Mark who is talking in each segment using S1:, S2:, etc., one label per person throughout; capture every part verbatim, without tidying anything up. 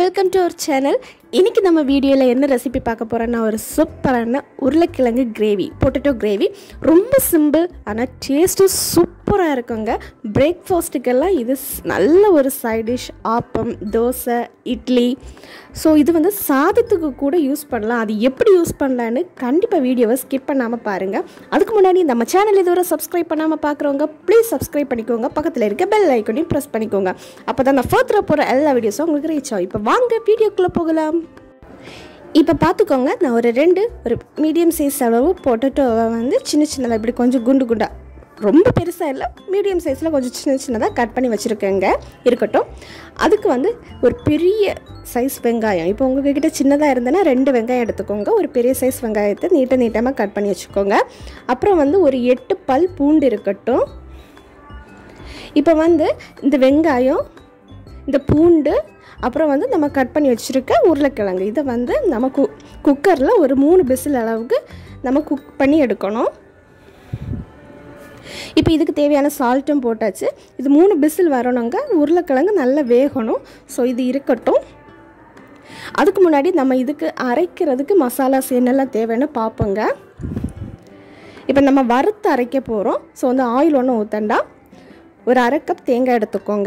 S1: welcome to our channel. இன்னைக்கு நம்ம வீடியோல என்ன ரெசிபி பார்க்க போறோம்னா ஒரு சூப்பரான உருளைக்கிழங்கு கிரேவி, பொட்டேட்டோ கிரேவி. ரொம்ப சிம்பிள் ஆனா டேஸ்ட் சூப்பரா இருக்குங்க. பிரேக்ஃபாஸ்ட்டுக்கெல்லாம் இது நல்ல ஒரு side dish. Appam, dosa, idli. So இது வந்து சாதத்துக்கு கூட யூஸ் பண்ணலாம். அது எப்படி யூஸ் பண்ணலான்னு கண்டிப்பாக வீடியோவை ஸ்கிப் பண்ணாமல் பாருங்கள். அதுக்கு முன்னாடி நம்ம சேனல் இதுவரை சப்ஸ்கிரைப் பண்ணாமல் பார்க்குறவங்க ப்ளீஸ் சப்ஸ்கிரைப் பண்ணிக்கோங்க. பக்கத்தில் இருக்க பெல் ஐக்கனையும் ப்ரெஸ் பண்ணிக்கோங்க. அப்போ தான் நான் ஃபர்தராக போகிற எல்லா வீடியோஸும் உங்களுக்கு ரீச் ஆகும். இப்போ வாங்க வீடியோக்குள்ளே போகலாம். இப்போ பார்த்துக்கோங்க, நான் ஒரு ரெண்டு ஒரு மீடியம் சைஸ் அளவு பொட்டேட்டோவை வந்து சின்ன சின்னதாக இப்படி கொஞ்சம் குண்டு குண்டா, ரொம்ப பெருசாக இல்லை, மீடியம் சைஸில் கொஞ்சம் சின்ன சின்னதாக கட் பண்ணி வச்சுருக்கேங்க. இருக்கட்டும். அதுக்கு வந்து ஒரு பெரிய சைஸ் வெங்காயம், இப்போ உங்கள்கிட்ட சின்னதாக இருந்தேன்னா ரெண்டு வெங்காயம் எடுத்துக்கோங்க. ஒரு பெரிய சைஸ் வெங்காயத்தை நீட்ட நீட்டமாக கட் பண்ணி வச்சுக்கோங்க. அப்புறம் வந்து ஒரு எட்டு பல் பூண்டு இருக்கட்டும். இப்போ வந்து இந்த வெங்காயம், இந்த பூண்டு, அப்புறம் வந்து நம்ம கட் பண்ணி வச்சுருக்க உருளைக்கிழங்கு, இதை வந்து நம்ம கு குக்கரில் ஒரு மூணு விசில் அளவுக்கு நம்ம குக் பண்ணி எடுக்கணும். இப்போ இதுக்கு தேவையான சால்ட்டும் போட்டாச்சு. இது மூணு விசில் வரணுங்க. உருளைக்கிழங்கு நல்லா வேகணும். ஸோ இது இருக்கட்டும். அதுக்கு முன்னாடி நம்ம இதுக்கு அரைக்கிறதுக்கு மசாலாஸ் என்னெல்லாம் தேவைன்னு பார்ப்போங்க. இப்போ நம்ம வறுத்து அரைக்க போகிறோம். ஸோ வந்து ஆயில் ஒன்றும் ஊற்றண்டா. ஒரு அரை கப் தேங்காய் எடுத்துக்கோங்க.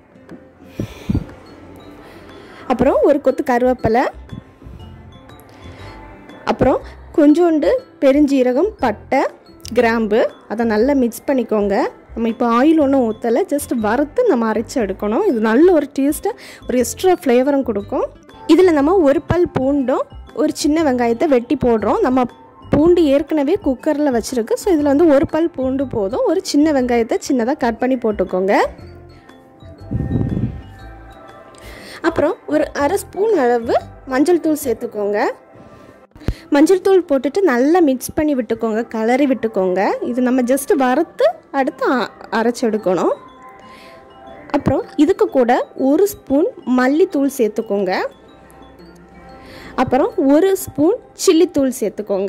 S1: அப்புறம் ஒரு கொத்து கருவேப்பிலை, அப்புறம் கொஞ்சோண்டு பெருஞ்சீரகம், பட்டை, கிராம்பு, அதை நல்லா மிக்ஸ் பண்ணிக்கோங்க. நம்ம இப்போ ஆயில் ஒன்றும் ஊற்றலை, ஜஸ்ட் வறுத்து நம்ம அரைச்சி எடுக்கணும். இது நல்ல ஒரு டேஸ்ட்டை, ஒரு எக்ஸ்ட்ரா ஃப்ளேவரும் கொடுக்கும். இதில் நம்ம ஒரு பல் பூண்டும் ஒரு சின்ன வெங்காயத்தை வெட்டி போடுறோம். நம்ம பூண்டு ஏற்கனவே குக்கரில் வச்சுருக்கு. ஸோ இதில் வந்து ஒரு பல் பூண்டு போதும். ஒரு சின்ன வெங்காயத்தை சின்னதாக கட் பண்ணி போட்டுக்கோங்க. அப்புறம் ஒரு அரை ஸ்பூன் அளவு மஞ்சள் தூள் சேர்த்துக்கோங்க. மஞ்சள் தூள் போட்டுட்டு நல்லா மிக்ஸ் பண்ணி விட்டுக்கோங்க, கலரி விட்டுக்கோங்க. இது நம்ம ஜஸ்ட் வறுத்து அடுத்து அரைச்சி எடுக்கணும். அப்புறம் இதுக்கு கூட ஒரு ஸ்பூன் மல்லித்தூள் சேர்த்துக்கோங்க. அப்புறம் ஒரு ஸ்பூன் சில்லித்தூள் சேர்த்துக்கோங்க.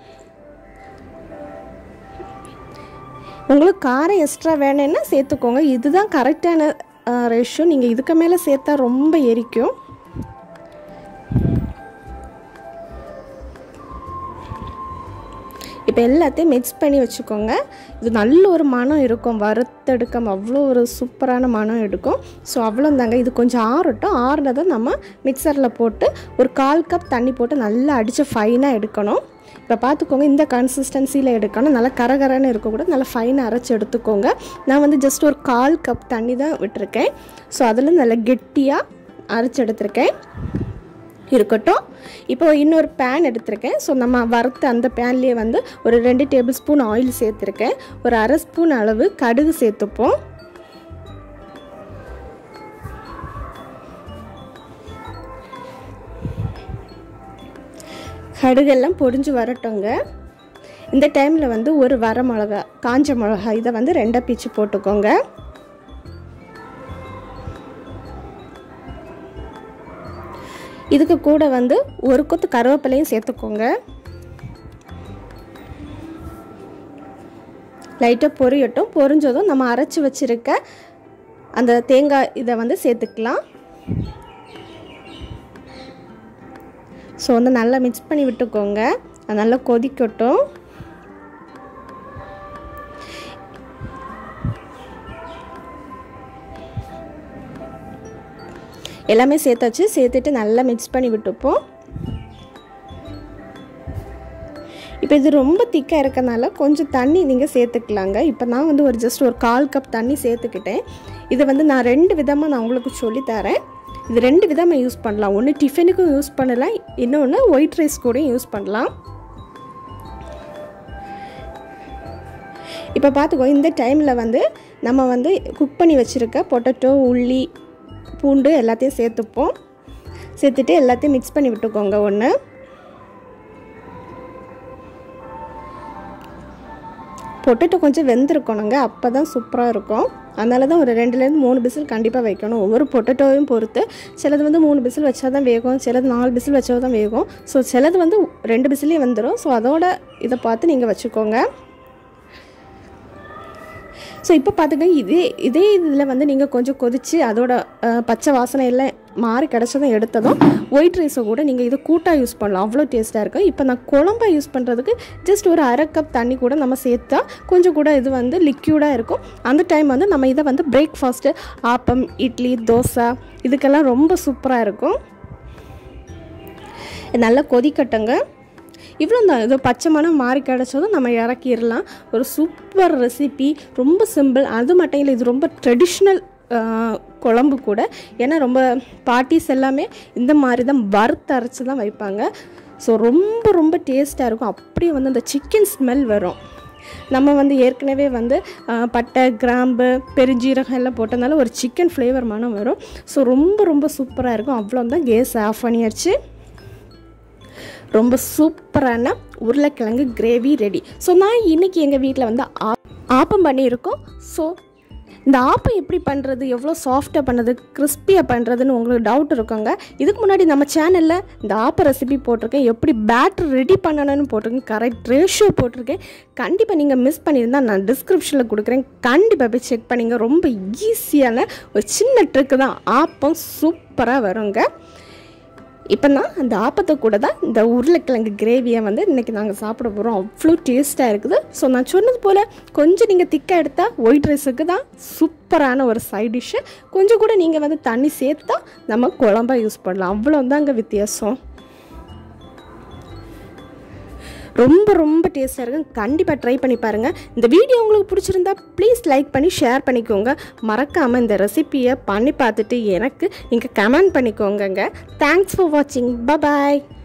S1: உங்களுக்கு காரம் எக்ஸ்ட்ரா வேணும்னா சேர்த்துக்கோங்க. இதுதான் கரெக்டான ரேஷியோ. நீங்கள் இதுக்கு மேலே சேர்த்தா ரொம்ப எரிக்கும். இப்போ எல்லாத்தையும் மிக்ஸ் பண்ணி வச்சுக்கோங்க. இது நல்ல ஒரு மனம் இருக்கும், வறுத்தெடுக்கம் அவ்வளோ ஒரு சூப்பரான மனம் எடுக்கும். ஸோ அவ்வளோ தாங்க. இது கொஞ்சம் ஆறட்டும். ஆறுனதை நம்ம மிக்சரில் போட்டு ஒரு கால் கப் தண்ணி போட்டு நல்லா அடித்து ஃபைனாக எடுக்கணும். இப்போ பார்த்துக்கோங்க, இந்த கன்சிஸ்டன்சியில் எடுக்கணும். நல்லா கரகரன்னு இருக்கக்கூடாது, நல்லா ஃபைனாக அரைச்சி எடுத்துக்கோங்க. நான் வந்து ஜஸ்ட் ஒரு கால் கப் தண்ணி தான் விட்டுருக்கேன். ஸோ அதில் நல்லா கெட்டியாக அரைச்சி எடுத்துருக்கேன். இருக்கட்டும். இப்போ இன்னொரு பேன் எடுத்திருக்கேன். ஸோ நம்ம வறுத்து அந்த பேன்லேயே வந்து ஒரு ரெண்டு டேபிள் ஸ்பூன் ஆயில் சேர்த்துருக்கேன். ஒரு அரை ஸ்பூன் அளவு கடுகு சேர்த்துப்போம். கடுகெல்லாம் பொரிஞ்சு வரட்டுங்க. இந்த டைமில் வந்து ஒரு வர மிளகா, காஞ்ச மிளகா, இதை வந்து ரெண்டாக பிச்சு போட்டுக்கோங்க. இதுக்கு கூட வந்து ஒரு கொத்து கருவேப்பிலையும் சேர்த்துக்கோங்க. லைட்டாக பொரியட்டும். பொரிஞ்சதும் நம்ம அரைச்சி வச்சுருக்க அந்த தேங்காய் இதை வந்து சேர்த்துக்கலாம். ஸோ வந்து நல்லா மிக்ஸ் பண்ணி விட்டுக்கோங்க. அது நல்லா கொதிக்கட்டும். எல்லாமே சேர்த்தாச்சு. சேர்த்துட்டு நல்லா மிக்ஸ் பண்ணி விட்டுப்போம். இப்போ இது ரொம்ப திக்காக இருக்கனால கொஞ்சம் தண்ணி நீங்கள் சேர்த்துக்கலாங்க. இப்போ நான் வந்து ஒரு ஜஸ்ட் ஒரு கால் கப் தண்ணி சேர்த்துக்கிட்டேன். இதை வந்து நான் ரெண்டு விதமாக நான் உங்களுக்கு சொல்லித்தரேன். இது ரெண்டு விதமாக யூஸ் பண்ணலாம். ஒன்று டிஃபனுக்கும் யூஸ் பண்ணலாம், இன்னொன்று ஒயிட் ரைஸ் கூடயும் யூஸ் பண்ணலாம். இப்போ பார்த்துக்கோ, இந்த டைமில் வந்து நம்ம வந்து குக் பண்ணி வச்சுருக்க பொட்டேட்டோ, உள்ளி, பூண்டு எல்லாத்தையும் சேர்த்துப்போம். சேர்த்துட்டு எல்லாத்தையும் மிக்ஸ் பண்ணி விட்டுக்கோங்க. ஒன்று பொட்டேட்டோ கொஞ்சம் வெந்திருக்கணுங்க, அப்போ தான் சூப்பராக இருக்கும். அதனால தான் ஒரு ரெண்டுலேருந்து மூணு பிசில் கண்டிப்பாக வைக்கணும். ஒவ்வொரு பொட்டேட்டோவையும் பொறுத்து சிலது வந்து மூணு பிசில் வச்சா தான் வேகும், சிலது நாலு பிசில் வச்சா தான் வேகும். ஸோ சிலது வந்து ரெண்டு பிசிலே வந்துடும். ஸோ அதோட இதை பார்த்து நீங்கள் வச்சுக்கோங்க. ஸோ இப்போ பார்த்துக்கங்க இதே இதே இதில் வந்து நீங்கள் கொஞ்சம் கொதித்து அதோட பச்சை வாசனை எல்லாம் மாறி கிடச்சதும் எடுத்ததும் ஒயிட் ரைஸை கூட நீங்கள் இது கூட்டாக யூஸ் பண்ணலாம், அவ்வளோ டேஸ்ட்டாக இருக்கும். இப்போ நான் குழம்பா யூஸ் பண்ணுறதுக்கு ஜஸ்ட் ஒரு அரை கப் தண்ணி கூட நம்ம சேர்த்தா கொஞ்சம் கூட இது வந்து லிக்யூடாக இருக்கும். அந்த டைம் வந்து நம்ம இதை வந்து பிரேக்ஃபாஸ்ட்டு ஆப்பம், இட்லி, தோசை இதுக்கெல்லாம் ரொம்ப சூப்பராக இருக்கும். நல்லா கொதிக்கட்டுங்க. இவ்வளோ தான், இது பச்சை மணம் மாறி கிடச்சதும் நம்ம இறக்கிடலாம். ஒரு சூப்பர் ரெசிபி, ரொம்ப சிம்பிள். அது மட்டும் இல்லை, இது ரொம்ப ட்ரெடிஷ்னல் குழம்பு கூட. ஏன்னா ரொம்ப பார்ட்டிஸ் எல்லாமே இந்த மாதிரி தான் வறுத்து அரைச்சி தான் வைப்பாங்க. ஸோ ரொம்ப ரொம்ப டேஸ்ட்டாக இருக்கும். அப்படியே வந்து அந்த சிக்கன் ஸ்மெல் வரும். நம்ம வந்து ஏற்கனவே வந்து பட்டை, கிராம்பு, பெருஞ்சீரகம் எல்லாம் போட்டதுனால ஒரு சிக்கன் ஃப்ளேவர் மனம் வரும். ஸோ ரொம்ப ரொம்ப சூப்பராக இருக்கும். அவ்வளோ தான், கேஸ் ஆஃப் பண்ணியாச்சு. ரொம்ப சூப்பரான உருளைக்கிழங்கு கிரேவி ரெடி. ஸோ நான் இன்றைக்கி எங்கள் வீட்டில் வந்து ஆ ஆப்பம் பண்ணியிருக்கோம். ஸோ இந்த ஆப்பம் எப்படி பண்ணுறது, எவ்வளோ சாஃப்டாக பண்ணுறது, கிறிஸ்பியாக பண்ணுறதுன்னு உங்களுக்கு டவுட் இருக்குங்க. இதுக்கு முன்னாடி நம்ம சேனலில் இந்த ஆப்ப ரெசிபி போட்டிருக்கேன், எப்படி பேட்டர் ரெடி பண்ணணும்னு போட்டிருக்கேன், கரெக்ட் ரேஷியோ போட்டிருக்கேன். கண்டிப்பாக நீங்கள் மிஸ் பண்ணியிருந்தால் நான் டிஸ்கிரிப்ஷனில் கொடுக்குறேன், கண்டிப்பாக போய் செக் பண்ணிங்க. ரொம்ப ஈஸியான ஒரு சின்ன ட்ரிக்கு தான், ஆப்பம் சூப்பராக வருங்க. இப்போ நான் அந்த ஆப்பத்தை கூட தான் இந்த உருளைக்கிழங்கு கிரேவியை வந்து இன்றைக்கி நாங்கள் சாப்பிட போகிறோம். அவ்வளோ டேஸ்ட்டாக இருக்குது. ஸோ நான் சொன்னது போல் கொஞ்சம் நீங்கள் திக்காக எடுத்தால் ஒயிட் ரைஸுக்கு தான் சூப்பரான ஒரு சைட் டிஷ்ஷு. கொஞ்சம் கூட நீங்கள் வந்து தண்ணி சேர்த்தா நம்ம குழம்பா யூஸ் பண்ணலாம். அவ்வளோதாங்க வித்தியாசம். ரொம்ப ரொம்ப டேஸ்ட்டாக இருக்கும். கண்டிப்பாக ட்ரை பண்ணி பாருங்கள். இந்த வீடியோ உங்களுக்கு பிடிச்சிருந்தா ப்ளீஸ் லைக் பண்ணி ஷேர் பண்ணிக்கோங்க. மறக்காமல் இந்த ரெசிப்பியை பண்ணி பார்த்துட்டு எனக்கு நீங்கள் கமெண்ட் பண்ணிக்கோங்க. தேங்க்ஸ் ஃபார் வாட்சிங். பாய்.